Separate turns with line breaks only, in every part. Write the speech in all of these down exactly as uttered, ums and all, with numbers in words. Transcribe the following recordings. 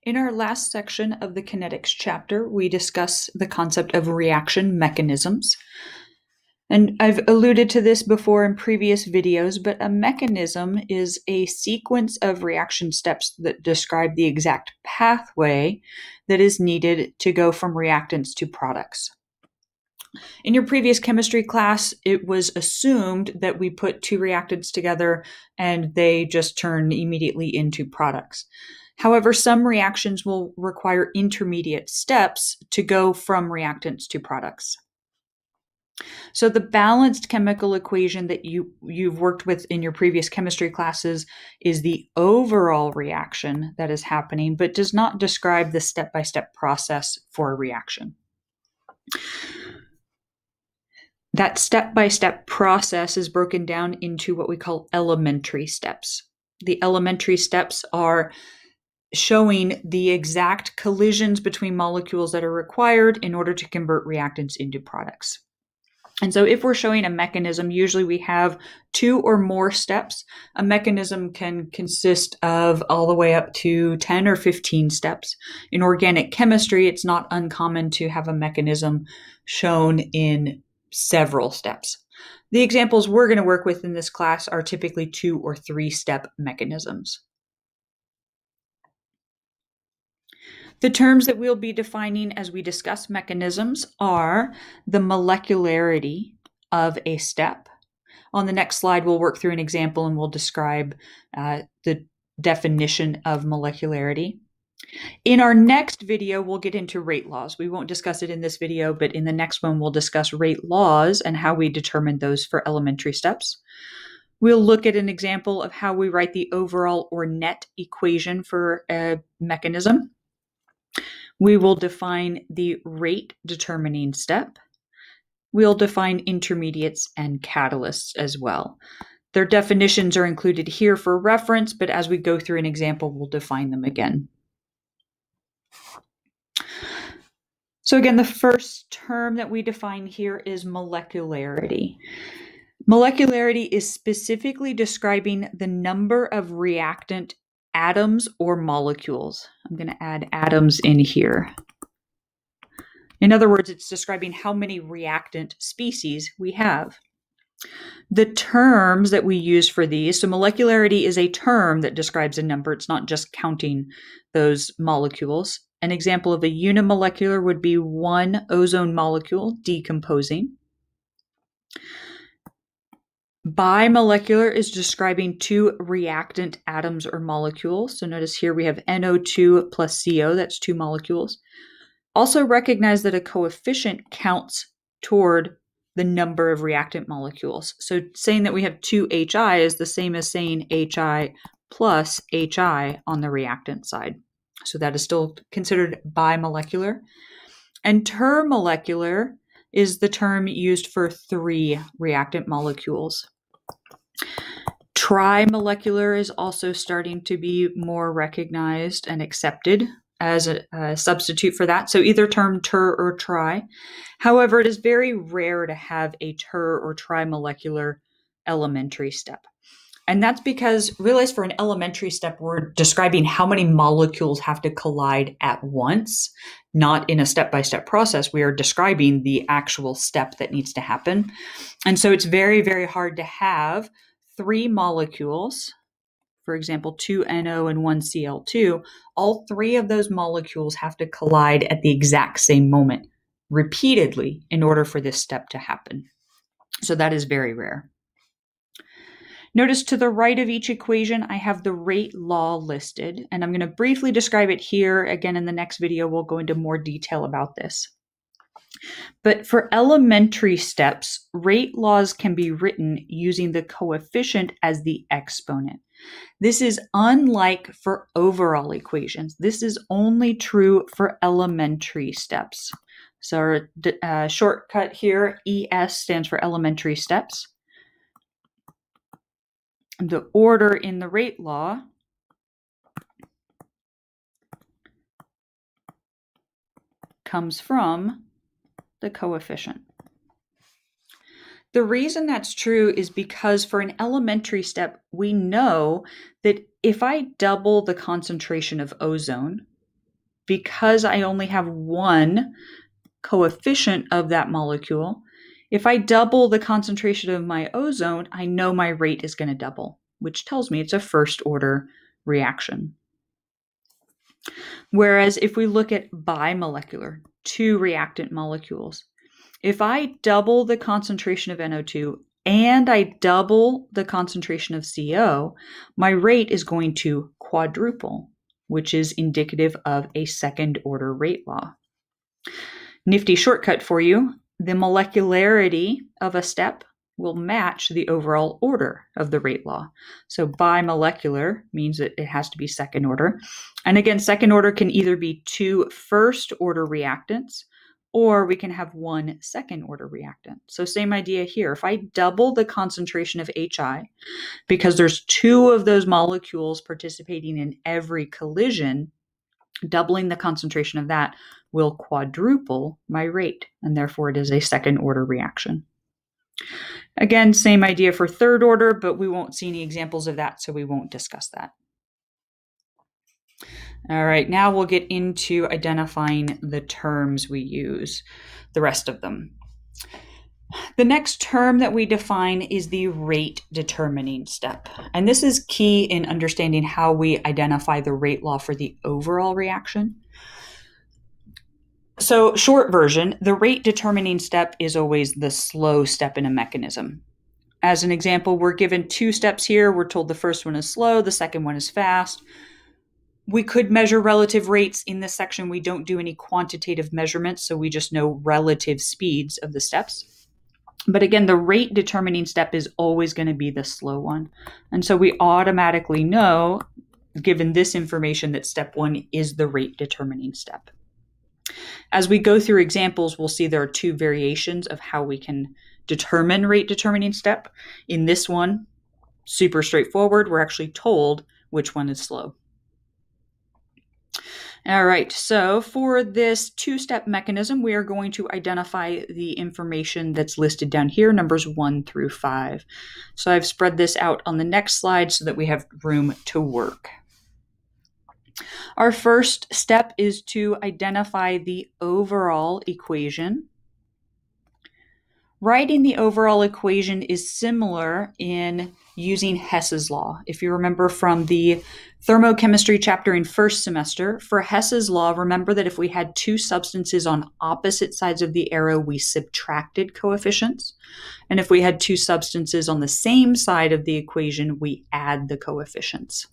In our last section of the kinetics chapter, we discuss the concept of reaction mechanisms. And I've alluded to this before in previous videos, but a mechanism is a sequence of reaction steps that describe the exact pathway that is needed to go from reactants to products. In your previous chemistry class, it was assumed that we put two reactants together and they just turn immediately into products. However, some reactions will require intermediate steps to go from reactants to products. So the balanced chemical equation that you, you've worked with in your previous chemistry classes is the overall reaction that is happening, but does not describe the step-by-step process for a reaction. That step-by-step process is broken down into what we call elementary steps. The elementary steps are showing the exact collisions between molecules that are required in order to convert reactants into products. And so if we're showing a mechanism, usually we have two or more steps. A mechanism can consist of all the way up to ten or fifteen steps. In organic chemistry, it's not uncommon to have a mechanism shown in several steps. The examples we're going to work with in this class are typically two or three step mechanisms. The terms that we'll be defining as we discuss mechanisms are the molecularity of a step. On the next slide, we'll work through an example and we'll describe uh, the definition of molecularity. In our next video, we'll get into rate laws. We won't discuss it in this video, but in the next one, we'll discuss rate laws and how we determine those for elementary steps. We'll look at an example of how we write the overall or net equation for a mechanism. We will define the rate determining step. We'll define intermediates and catalysts as well. Their definitions are included here for reference, but as we go through an example, we'll define them again. So again, the first term that we define here is molecularity. Molecularity is specifically describing the number of reactant atoms or molecules. I'm going to add atoms in here. In other words, it's describing how many reactant species we have. The terms that we use for these, so molecularity is a term that describes a number. It's not just counting those molecules. An example of a unimolecular would be one ozone molecule decomposing. Bimolecular is describing two reactant atoms or molecules. So notice here we have N O two plus C O, that's two molecules. Also recognize that a coefficient counts toward the number of reactant molecules. So saying that we have two H I is the same as saying H I plus H I on the reactant side. So that is still considered bimolecular. And termolecular is the term used for three reactant molecules. Trimolecular is also starting to be more recognized and accepted as a, a substitute for that. So either term ter or tri. However, it is very rare to have a ter or trimolecular elementary step. And that's because, realize for an elementary step, we're describing how many molecules have to collide at once, not in a step-by-step process. We are describing the actual step that needs to happen. And so it's very, very hard to have three molecules, for example, two N O and one C L two, all three of those molecules have to collide at the exact same moment, repeatedly, in order for this step to happen. So that is very rare. Notice to the right of each equation, I have the rate law listed, and I'm going to briefly describe it here. Again, in the next video, we'll go into more detail about this. But for elementary steps, rate laws can be written using the coefficient as the exponent. This is unlike for overall equations. This is only true for elementary steps. So our uh, shortcut here, E S, stands for elementary steps. The order in the rate law comes from the coefficient. The reason that's true is because for an elementary step, we know that if I double the concentration of ozone, because I only have one coefficient of that molecule, if I double the concentration of my ozone, I know my rate is going to double, which tells me it's a first order reaction. Whereas if we look at bimolecular, two reactant molecules, if I double the concentration of N O two and I double the concentration of C O, my rate is going to quadruple, which is indicative of a second order rate law. Nifty shortcut for you, the molecularity of a step will match the overall order of the rate law. So bimolecular means that it has to be second order. And again, second order can either be two first order reactants, or we can have one second order reactant. So same idea here. If I double the concentration of H I, because there's two of those molecules participating in every collision, doubling the concentration of that will quadruple my rate, and therefore it is a second order reaction. Again, same idea for third order, but we won't see any examples of that, so we won't discuss that. All right, now we'll get into identifying the terms we use, the rest of them. The next term that we define is the rate determining step. And this is key in understanding how we identify the rate law for the overall reaction. So, short version, the rate determining step is always the slow step in a mechanism. As an example, we're given two steps here. We're told the first one is slow, the second one is fast. We could measure relative rates. In this section, we don't do any quantitative measurements, so we just know relative speeds of the steps. But again, the rate determining step is always going to be the slow one. And so we automatically know, given this information, that step one is the rate determining step. As we go through examples, we'll see there are two variations of how we can determine rate determining step. In this one, super straightforward, we're actually told which one is slow. All right, so for this two-step mechanism, we are going to identify the information that's listed down here, numbers one through five. So I've spread this out on the next slide so that we have room to work. Our first step is to identify the overall equation. Writing the overall equation is similar in using Hess's law. If you remember from the thermochemistry chapter in first semester, for Hess's law, remember that if we had two substances on opposite sides of the arrow, we subtracted coefficients. And if we had two substances on the same side of the equation, we add the coefficients.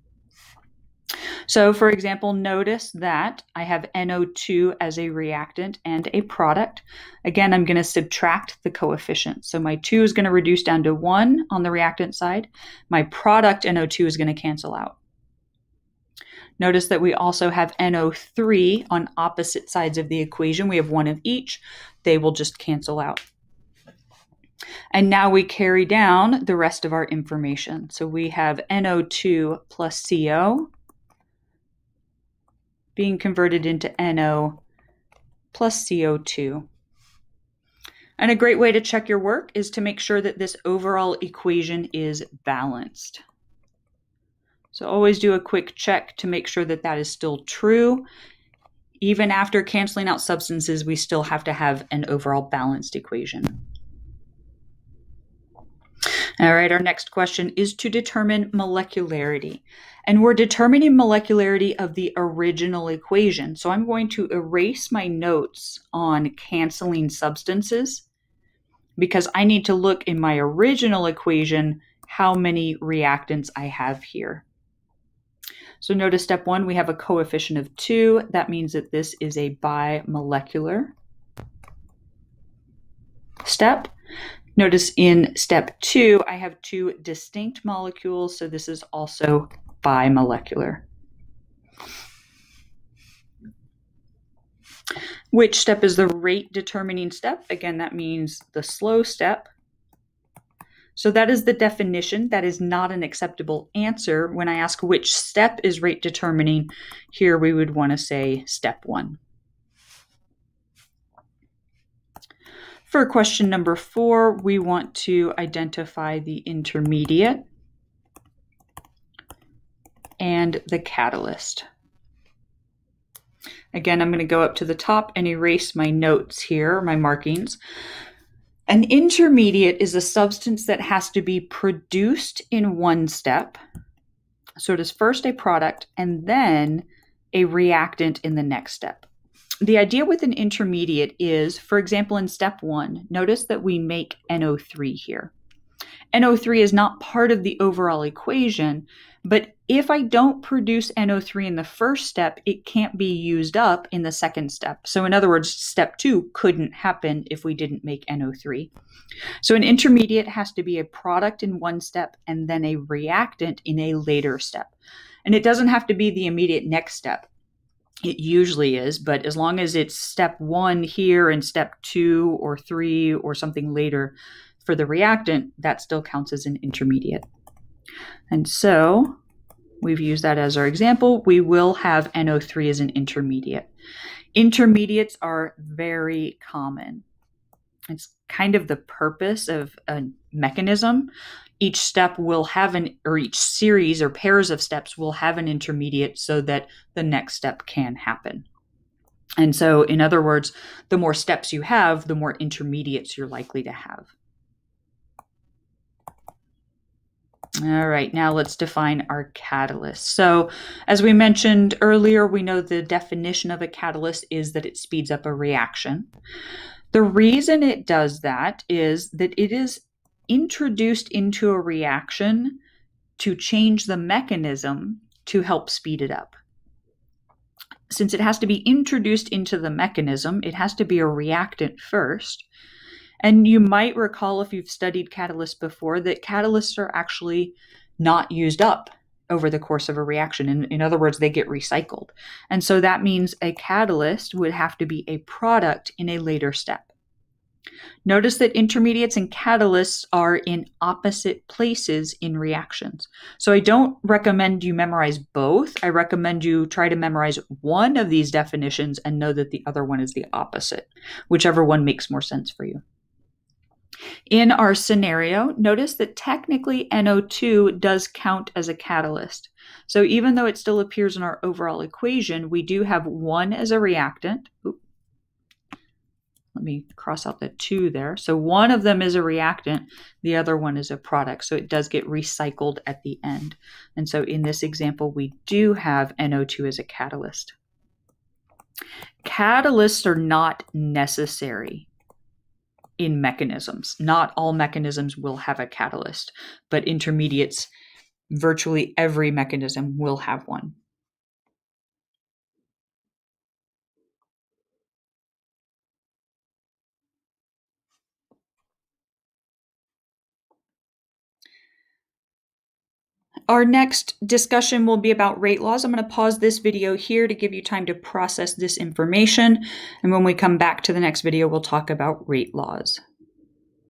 So for example, notice that I have N O two as a reactant and a product. Again, I'm going to subtract the coefficient. So my two is going to reduce down to one on the reactant side. My product N O two is going to cancel out. Notice that we also have N O three on opposite sides of the equation. We have one of each. They will just cancel out. And now we carry down the rest of our information. So we have N O two plus C O being converted into N O plus C O two. And a great way to check your work is to make sure that this overall equation is balanced. So always do a quick check to make sure that that is still true. Even after canceling out substances, we still have to have an overall balanced equation. All right, our next question is to determine molecularity. And we're determining molecularity of the original equation. So I'm going to erase my notes on canceling substances because I need to look in my original equation how many reactants I have here. So notice step one, we have a coefficient of two. That means that this is a bimolecular step. Notice in step two, I have two distinct molecules, so this is also bimolecular. Which step is the rate determining step? Again, that means the slow step. So that is the definition. That is not an acceptable answer. When I ask which step is rate determining, here we would want to say step one. For question number four, we want to identify the intermediate and the catalyst. Again, I'm going to go up to the top and erase my notes here, my markings. An intermediate is a substance that has to be produced in one step. So it is first a product and then a reactant in the next step. The idea with an intermediate is, for example, in step one, notice that we make N O three here. N O three is not part of the overall equation, but if I don't produce N O three in the first step, it can't be used up in the second step. So in other words, step two couldn't happen if we didn't make N O three. So an intermediate has to be a product in one step and then a reactant in a later step. And it doesn't have to be the immediate next step. It usually is, but as long as it's step one here and step two or three or something later for the reactant, that still counts as an intermediate. And so we've used that as our example. We will have N O three as an intermediate. Intermediates are very common. It's kind of the purpose of a mechanism. Each step will have an, or each series or pairs of steps will have an intermediate so that the next step can happen. And so, in other words, the more steps you have, the more intermediates you're likely to have. All right, now let's define our catalyst. So as we mentioned earlier, we know the definition of a catalyst is that it speeds up a reaction. The reason it does that is that it is introduced into a reaction to change the mechanism to help speed it up. Since it has to be introduced into the mechanism, it has to be a reactant first. And you might recall, if you've studied catalysts before, that catalysts are actually not used up over the course of a reaction. In, in other words, they get recycled. And so that means a catalyst would have to be a product in a later step. Notice that intermediates and catalysts are in opposite places in reactions. So I don't recommend you memorize both. I recommend you try to memorize one of these definitions and know that the other one is the opposite, whichever one makes more sense for you. In our scenario, notice that technically N O two does count as a catalyst. So even though it still appears in our overall equation, we do have one as a reactant. Oop. Let me cross out the two there. So one of them is a reactant, the other one is a product. So it does get recycled at the end. And so in this example, we do have N O two as a catalyst. Catalysts are not necessary in mechanisms. Not all mechanisms will have a catalyst, but intermediates, virtually every mechanism will have one. Our next discussion will be about rate laws. I'm going to pause this video here to give you time to process this information. And when we come back to the next video, we'll talk about rate laws.